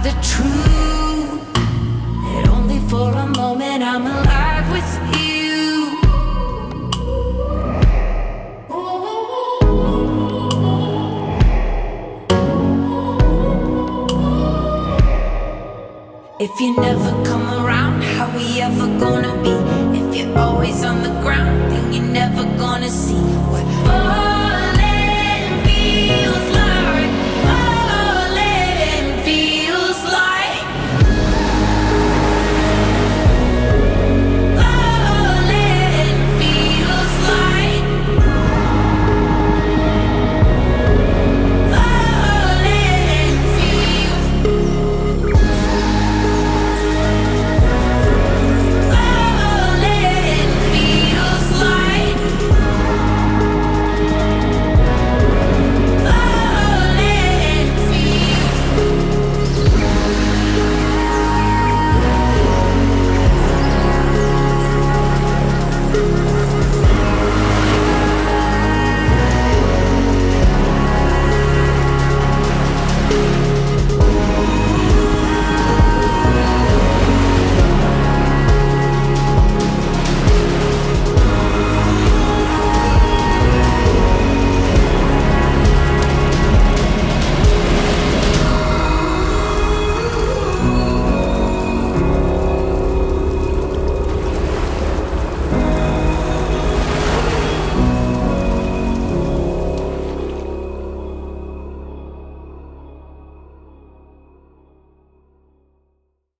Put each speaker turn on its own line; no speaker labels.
the truth, that only for a moment I'm alive with you. If you never come around, how we ever gonna be? If you're always on the ground, then you're never gonna see